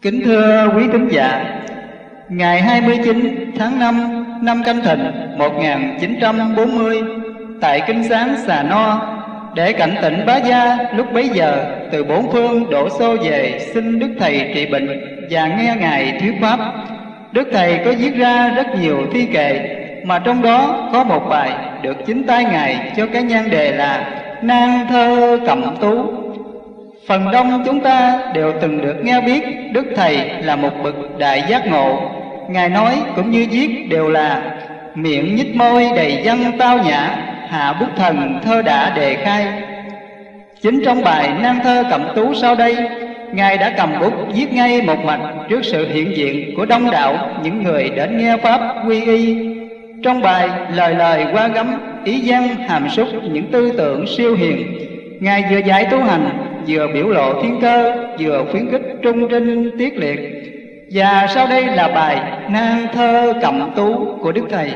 Kính thưa quý thính giả, ngày 29 tháng 5 năm Canh Thìn 1940, tại Kinh Sáng Xà No, để cảnh tỉnh Bá Gia lúc bấy giờ từ bốn phương đổ xô về xin Đức Thầy trị bệnh và nghe Ngài thuyết pháp. Đức Thầy có viết ra rất nhiều thi kệ, mà trong đó có một bài được chính tay Ngài cho cái nhan đề là Nan Thơ Cẩm Tú. Phần đông chúng ta đều từng được nghe biết Đức Thầy là một bậc đại giác ngộ. Ngài nói cũng như viết đều là miệng nhích môi đầy văn tao nhã, hạ bút thần thơ đã đề khai. Chính trong bài Nan Thơ Cẩm Tú sau đây, Ngài đã cầm bút viết ngay một mạch trước sự hiện diện của đông đảo những người đến nghe pháp quy y. Trong bài lời lời qua gắm, ý văn hàm súc những tư tưởng siêu hiền. Ngài vừa dạy tu hành, vừa biểu lộ thiên cơ, vừa khuyến khích trung trinh tiết liệt. Và sau đây là bài Nan Thơ Cẩm Tú của Đức Thầy.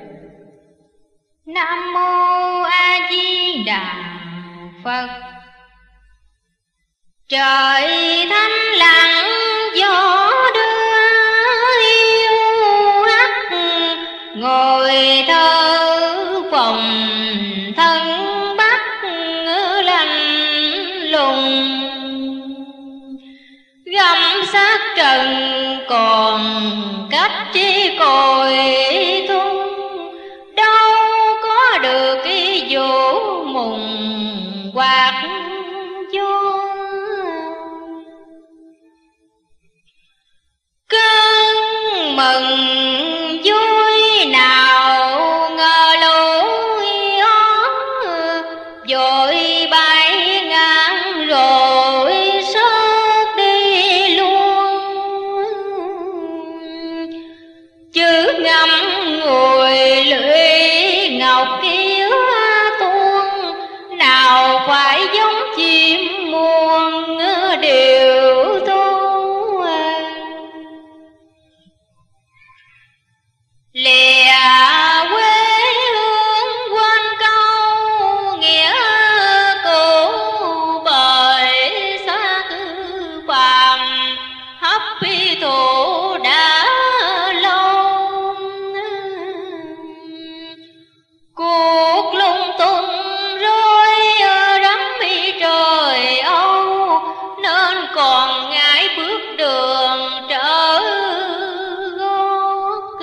Nam mô A Di Đà Phật. Trời thanh lặng gió đưa yêu hắt, ngồi thơ phòng thân bắc lạnh lùng. Găm sát trần còn cách chi cội thung, đâu có được cái vũ mùng quạt vô. Cơn mừng vui nào ngờ lối ó, vội bay ngang rồi sớt đi luôn. Chữ ngâm ngồi lưỡi ngọc kia tuôn, nào phải giống chim muôn điều tu. Lìa quê hương quên câu nghĩa cũ, bởi xa cư phàm hấp thủ đã lâu. Cuộc lung tung rối rắm trời Âu, nên còn ngại bước đường trở gót.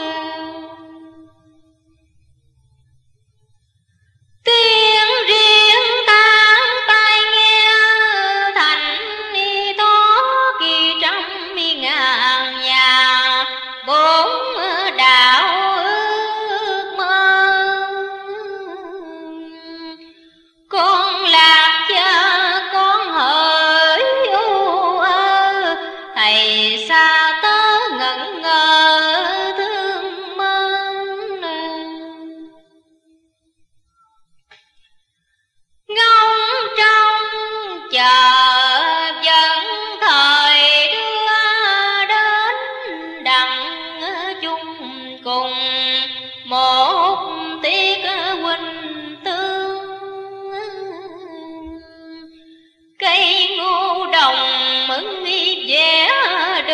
Tiếng riêng tan tai nghe thành thó, kỳ trong ngàn nhà bốn đạo ước mơ. Con lạc cha con hỡi u ơ, thầy xa tớ ngẩn ngơ thương mến. Ngóng trong chờ vẫn thời đưa đến, đặng chung cùng một tiết huynh tương. Cây ngô đồng mừng vẻ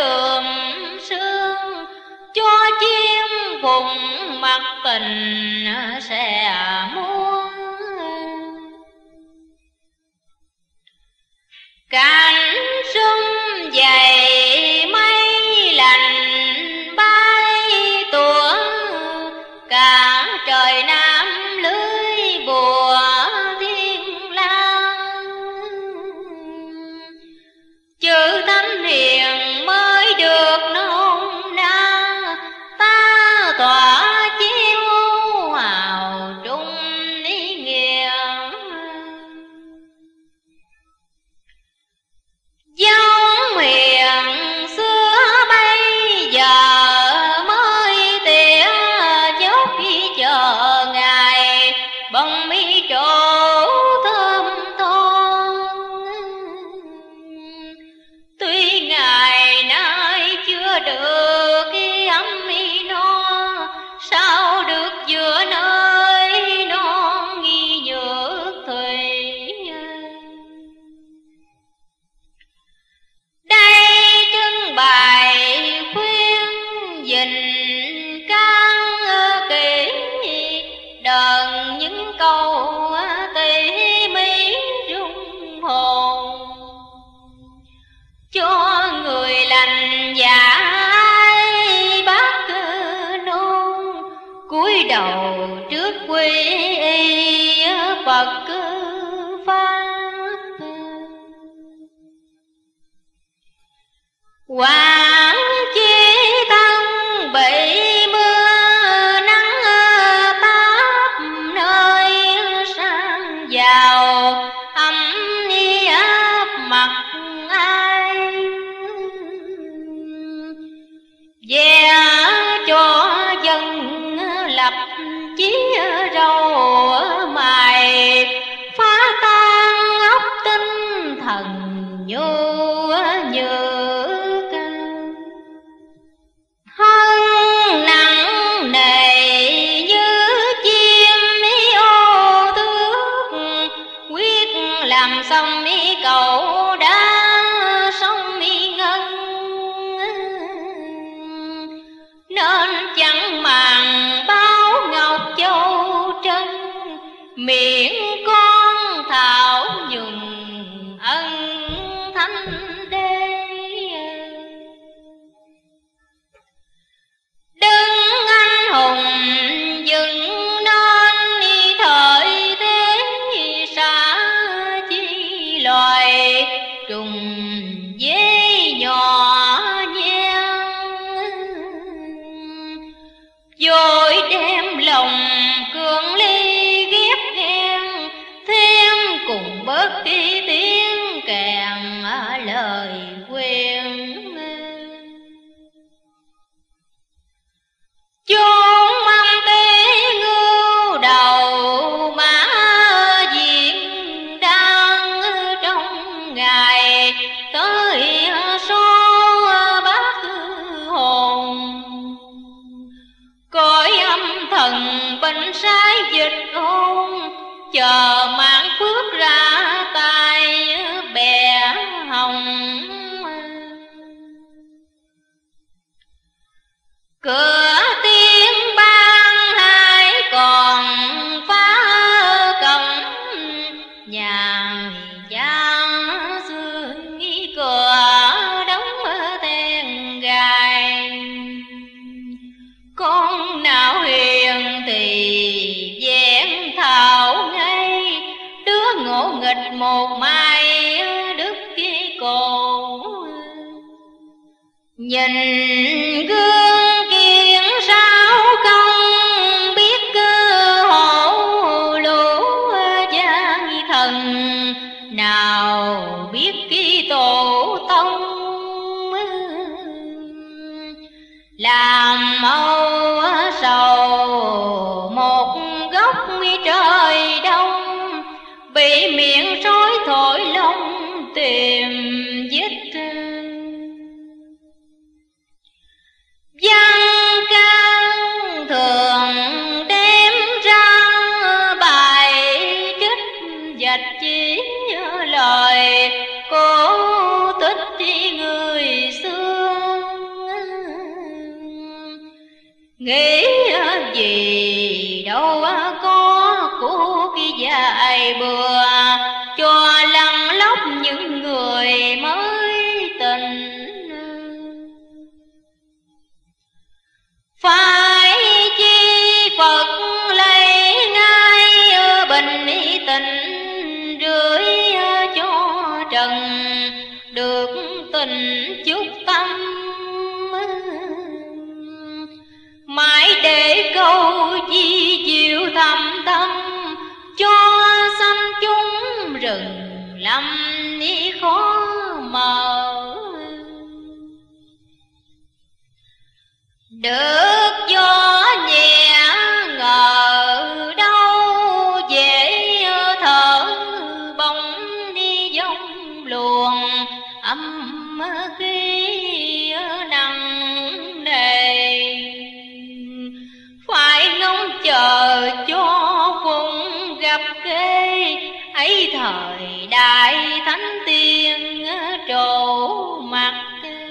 Hoàng chi thân bị mưa nắng táp, nơi sang vào ấm áp mặt ai. Ve cho dân lập chí râu mài, phá tan óc tinh thần nhu như hơn nặng nề như chim ô tước, quyết làm xong cầu đá sông ngân. Nên chẳng màng báo ngọc châu trân, miệng con thảo nhùng ân thanh đế. Đứng anh hùng dựng nên thời thế, xa chi loài trùng dế nhỏ nhen. Vội đem lòng cường ly ghép ghen, thêm cùng bớt đi tiếng kèn lời quen. Chốn mâm tế ngưu đầu mã diện, đang trong ngày tới số bát hồn. Cõi âm thần bệnh sai dịch hôn, chờ mạng phước ra tay bè hồng. Cửa tiên ban hai còn phá cổng, nhà gian xương cửa đóng then gài. Con nào hiền thì vẹn thảo ngay, đứa ngộ nghịch một mai đứt cái cổ. Nhìn gương kiên sao không biết hộ lũ gian thần, nào biết cái tổ tông làm âu sầu một góc trời đông, bị miệng sói thổi lông tìm vết. Văn can thường đem ra bài trích dạch chỉ lời cổ tích người xưa. Nghĩ gì đâu có của cái dài bừa, cho lăn lóc những người mới tình. Phải chi Phật lấy ngay bình tình, rưỡi cho trần được tình chút tâm. Mãi để câu chi diệu thầm tâm, cho sanh chúng rừng lâm ni khó mờ. Được gió nhẹ ngờ đâu, dễ thở bóng đi dông luồng âm khí nặng nề. Phải ngóng chờ cho phùng gặp kê, ấy thời đại thánh tiên trổ mặt.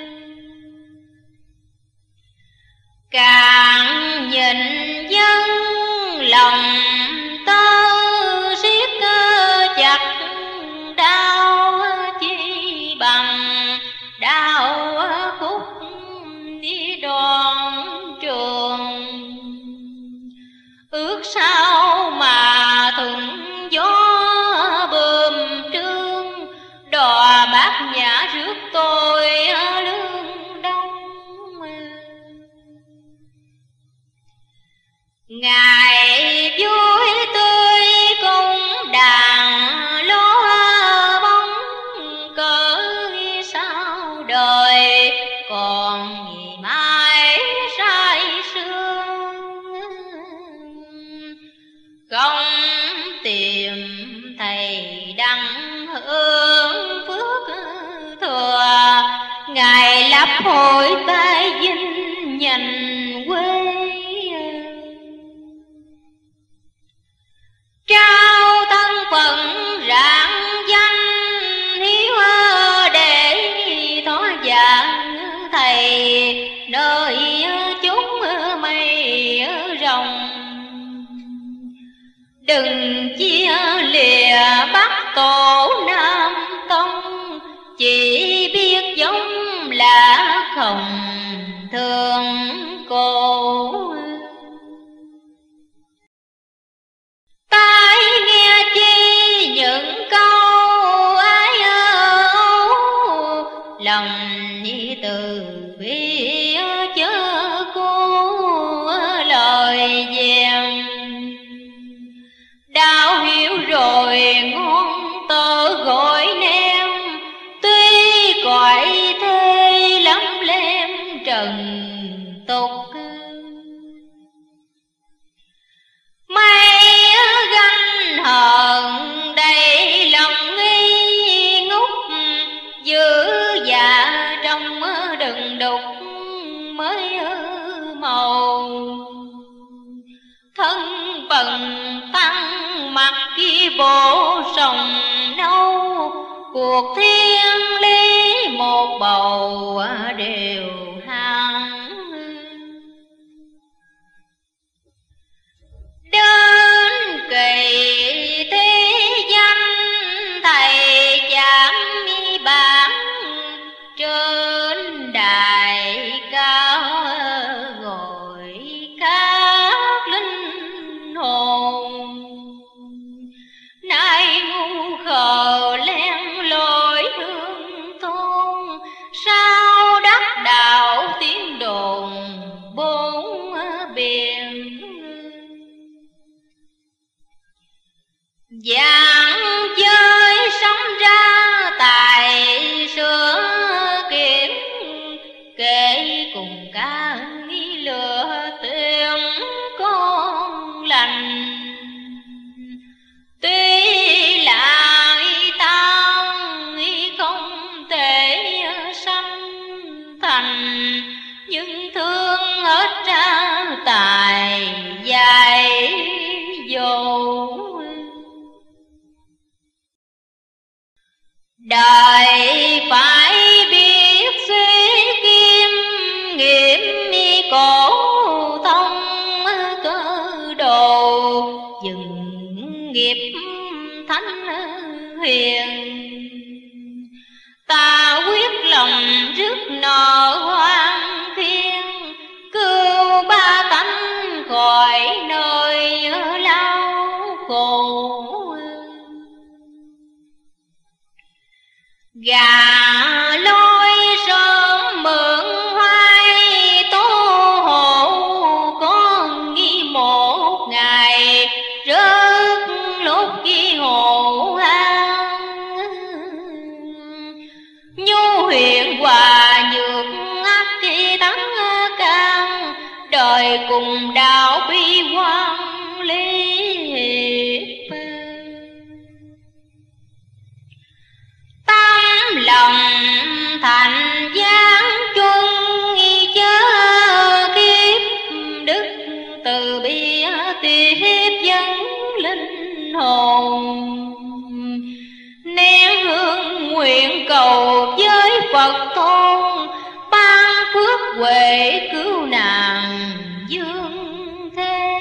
Càng nhìn dân lòng tơ siết chặt, đau chi bằng đau khúc đi đoạn trường. Ước sao mà thuận gió bơm trương, hội tai vinh nhành quê. Trao thân phận rạng danh hiếu để thỏa dạng thầy nơi chốn mây rồng. Đừng chia lìa Bắc Tổ Nam Tông, chỉ biết giống là không thương cô. Tai nghe chi những câu ái âu, lòng như từ phía chớ cô lời vàng. Đạo hiểu rồi ngon tơ gọi nem, tuy cõi thế lắm lem trần tục. Mây ganh hờn đầy lòng nghi ngút, giữ dạ trong đừng đục mới màu. Thân bần tăng mặt kia bộ sòng nâu, cuộc thiên lý một bầu đều hàng. Đến kỳ thế danh thầy chạm bản, trên đài cao gọi các linh hồn. Nay ngu khờ len lỏi hương thôn, sao đắc đạo tiếng đồn bốn biển. Giảng chơi sống ra tài sửa kiếm, kể cùng ca nghi lừa tiếng con lành. Tuy là tao không thể sanh thành, nhưng thương hết ra tài dài dầu. Đời phải biết suy kim nghiệm cổ thông cơ đồ, dừng nghiệp thánh huyền. Ta quyết lòng rước nợ hoang thiên, cứu ba tánh khỏi nơi lao khổ. Gà lôi sớm mượn hoai tố hộ, con nghi một ngày rớt lốt ghi hộ hang. Nhu huyền hòa nhược ác khi thắng can, đời cùng đạo bi quan lý hiệp. Tâm lòng thành giáng chuân chớ kiếp, đức từ bi tiếp dẫn linh hồn. Nén hương nguyện cầu với Phật thôn, ban phước huệ cứu nàng dương thế.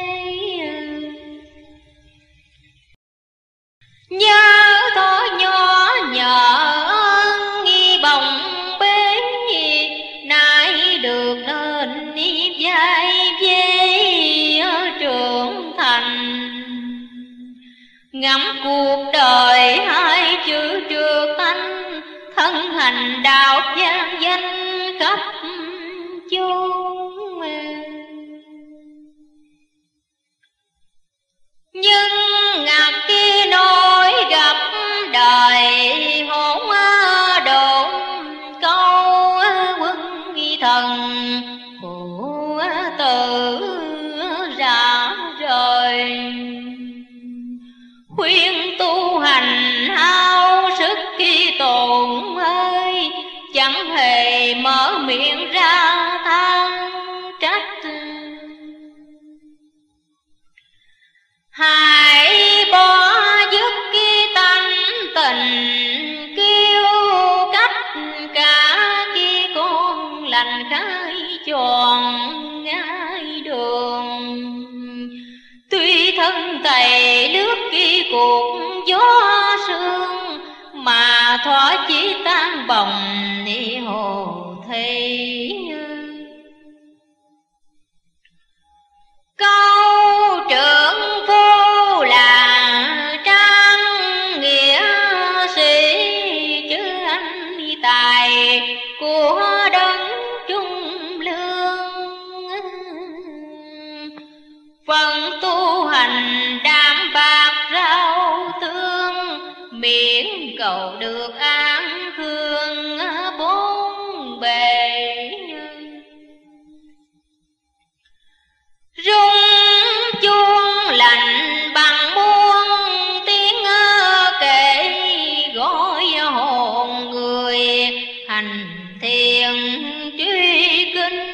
Nhớ thó nhỏ nhờ nghi bồng bế, nay được nên vai về trưởng thành. Ngắm cuộc đời hai chữ trượt thanh, thân hành đạo gian danh khắp chốn. Nhưng ngạc khi nỗi gặp đời hỗn độn, câu quân thần phụ tử ra rời. Khuyên tu hành hao sức khi tồn ơi, chẳng hề mở miệng ra than trách. Hãy bỏ dứt cái tánh tình kiêu cách, cả khi con lành khai tròn ngay đường. Tuy thân thầy lướt khi cuộc gió sương, mà thỏa chỉ tan bồng ni hồ thầy. Câu trưởng phu là trang nghĩa sĩ, chứ anh tài của đấng trung lương. Phần tu hành đảm bạc rau tương, miễn cầu được an khương bốn bề. Rung chuông lạnh bằng muôn tiếng kể, gọi hồn người hành thiền truy kinh.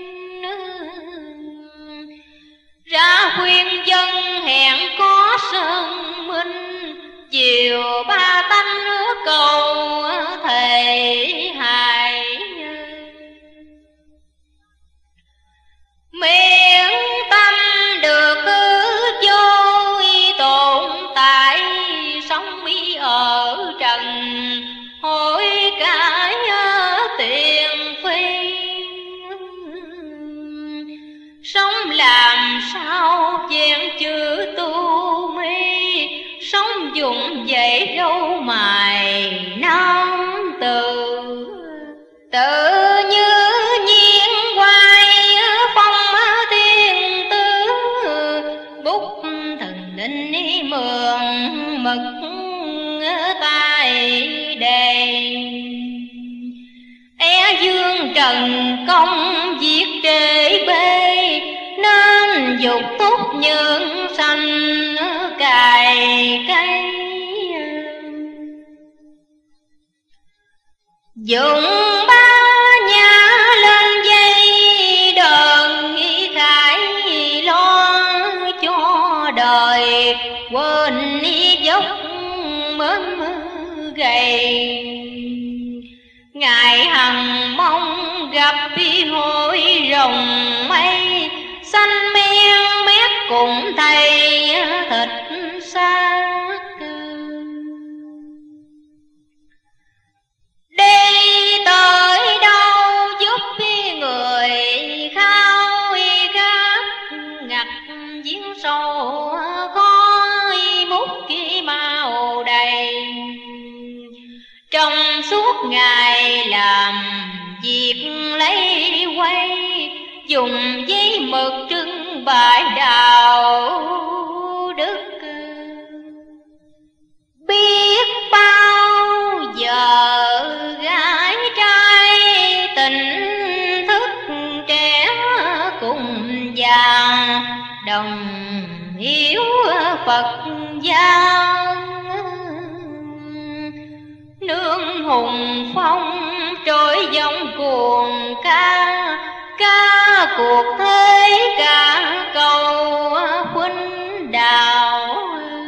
Ra khuyên dân hẹn có sơn minh, chiều ba tánh cầu thầy hài. Miễn tâm được cứ vô tồn tại, sống mi ở trần hối cải tiền phi. Sống làm sao vẹn chữ tu mi, sống dùng dậy râu mài năm từ. Tự như nhiên hoài phong thiên tứ, bút thần linh mượn mực tay đề. É dương trần công viết trễ bê, nên dục tốt nhân sanh cài cây. Dùng ba nhã lên dây đờn, nghĩ khải lo cho đời, quên dốc mớm gầy. Ngài hằng mong gặp hội rồng mây, xanh men mét cùng thầy thịt xác. Đi tới đâu giúp người khao khát, ngặt giếng sâu khói mút kia màu đầy. Trong suốt ngày làm việc lấy quay, dùng giấy mực trưng bày đạo đức. Biết bao giờ gái trai tình thức trẻ cùng già, đồng hiếu Phật giáo. Nương hùng phong trôi dòng cuồng ca, ca cuộc thế cả cầu khuynh đảo.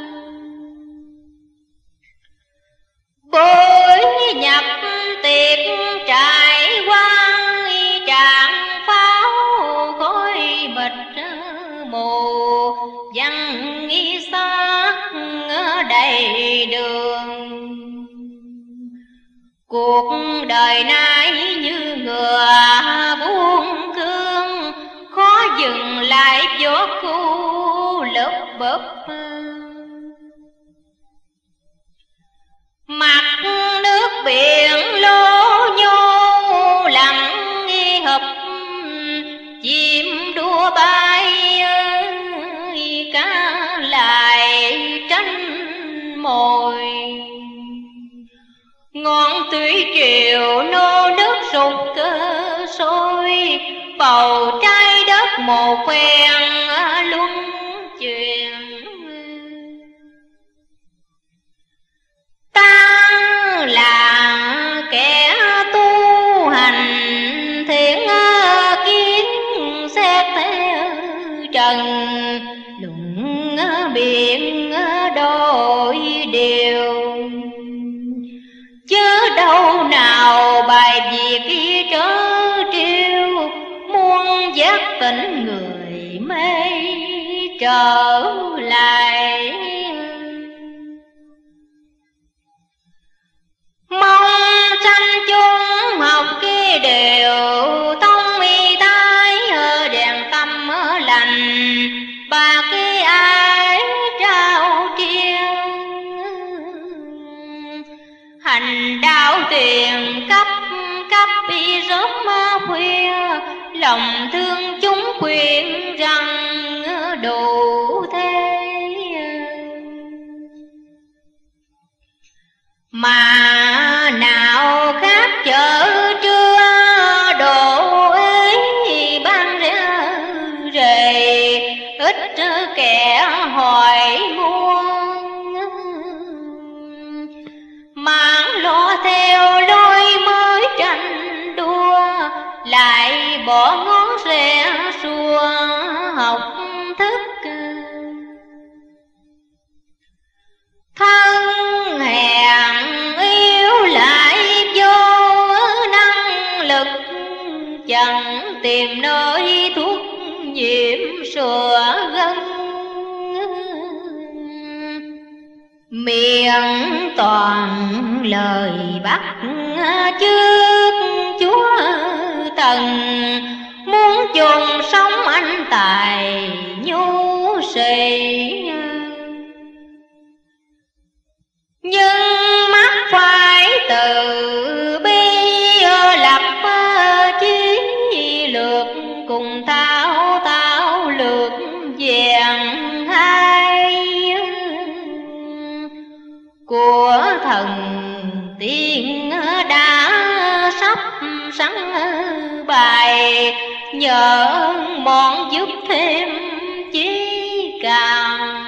Bối nhập tiệc trải qua, tràng pháo khói mịt mù, văn nghi xác đầy đường. Cuộc đời nay như ngựa buông cương, khó dừng lại gió khu lấp bấp. Mặt nước biển lố nhô lặng nghi hợp, chim đua bay cá lại tranh mồi. Ngọn thủy triều nô nước sục cơ sôi, bầu trái đất một phen luân chuyển. Ta là kẻ tu hành thiện trần, luận biện đôi điều. Chớ đâu nào bài việc trớ trêu, muốn giác tỉnh người mê trở lại. Mong sanh chúng học kia đều thông y tái, đèn tâm lành bà kia ai trao triêu. Hành đạo tiền cấp cấp y sớm khuya, lòng thương chúng khuyên rằng đủ thế. Mà nào khác chợ trưa đồ ấy ban rề, ít kẻ hỏi mua. Mang lo theo lối mới tranh đua, lại bỏ ngón rẽ xua học thức. Thân hèn yếu lại vô năng lực, chẳng tìm nơi thuốc nhiễm sửa gân. Miệng toàn lời bắt trước Chúa Thần, muốn chôn sống anh tài nhu sĩ. Nhưng mắt phải từ bi lập chí lược, cùng thao thao lược vẹn hai. Của thần tiên đã sắp sẵn bài, nhờ mọn giúp thêm chí càng.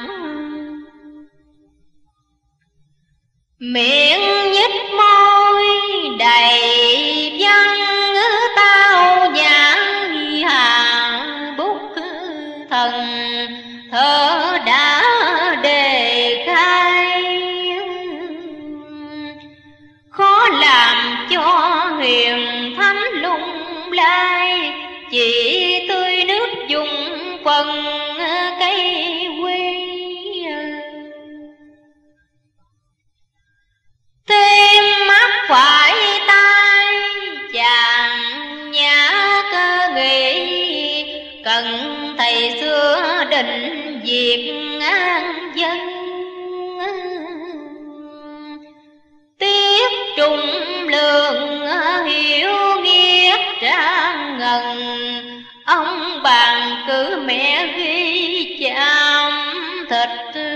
Miệng nhích môi đầy văn tao nhã, hàng bút thần thơ đã đề khai. Khó làm cho huyền thánh lung lai, chỉ tươi nước dùng quần cây quy. Thêm mắt phải tay chàng nhã cơ nghị, cần thầy xưa định việc an dân. Tiếc trùng lượng hiểu nghĩa trang ngần, ông bàn cứ mẹ ghi chạm thịt.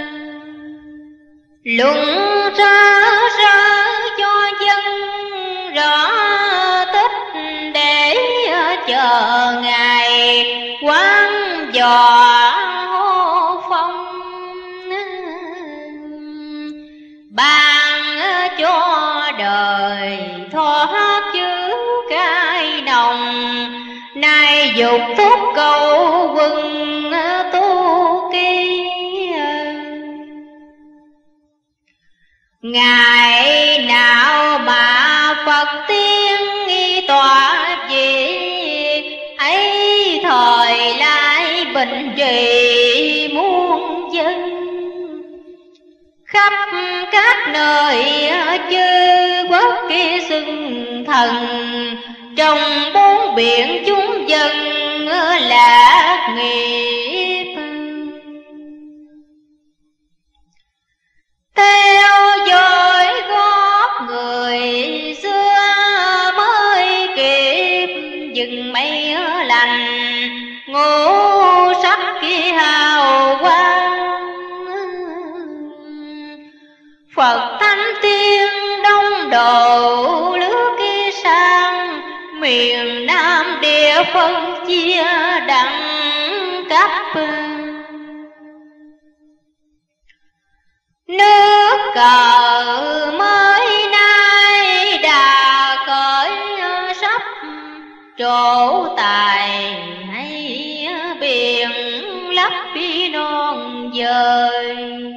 Luận ra cho dân rõ tích, để chờ ngày quán dò hô phong. Ban cho đời thoát chữ cay nồng, nay dục thúc cầu quân tu kỳ. Ngày nào mà Phật tiên nghi tọa vị, ấy thời lại bình trị muôn dân. Khắp các nơi chư quốc kia xưng thần, trong bốn biển chúng dân lạc nghiệp. Theo dõi gót người xưa mới kịp, dừng mây lành ngũ sắc kia hào quang. Phật thánh tiên đông độ lứa kia sang, miền Nam địa phân chia đẳng cấp. Nước cờ mới nay đã cởi sắp, trổ tài hay biển khắp bi non dời.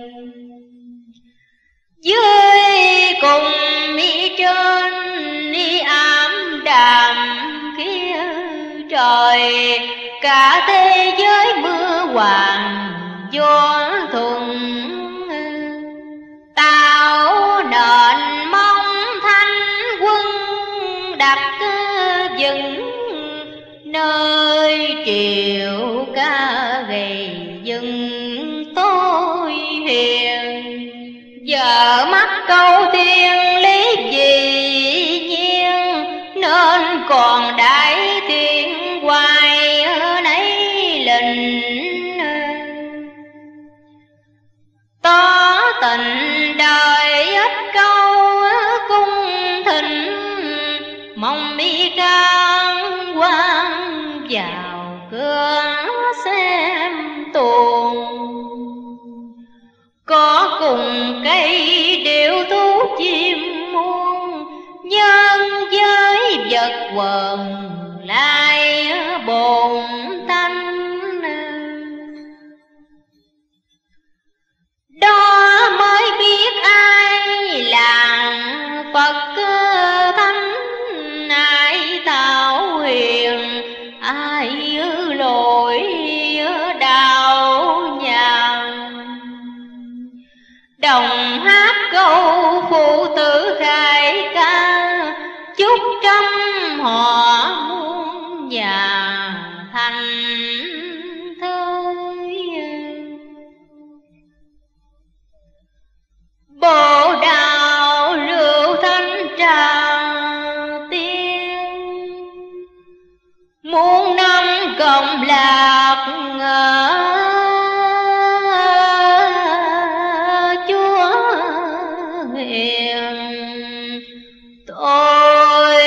Dưới cùng mi trên đi ám đạm kia trời, cả thế giới mưa hoàng gió thuận. Tạo nền mong thanh quân đặt vững, nơi triều ca gầy dựng tôi hiền. Giờ mắt câu tiên lý dĩ nhiên, nên còn đại thiên hoài nấy lình. Tỏ tình đời ít câu cung thịnh, mong mi can quan vào cửa xem tuồng. Có cùng cây điệu thú chim muôn, nhân giới vật quần lại bồn tanh. Đó mới biết ai là Phật thánh, ai thảo hiền, ai lỗi đạo nhàn. Đồng hát câu phụ tử khai ca, chúc trăm họ muôn nhà thành thơi. Bộ đạo rượu thanh trà tiên, muôn năm cộng lạc Chúa hiền. Tôi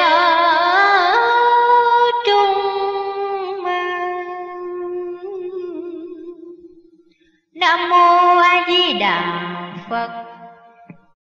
trung Nam mô A Di Đà Phật.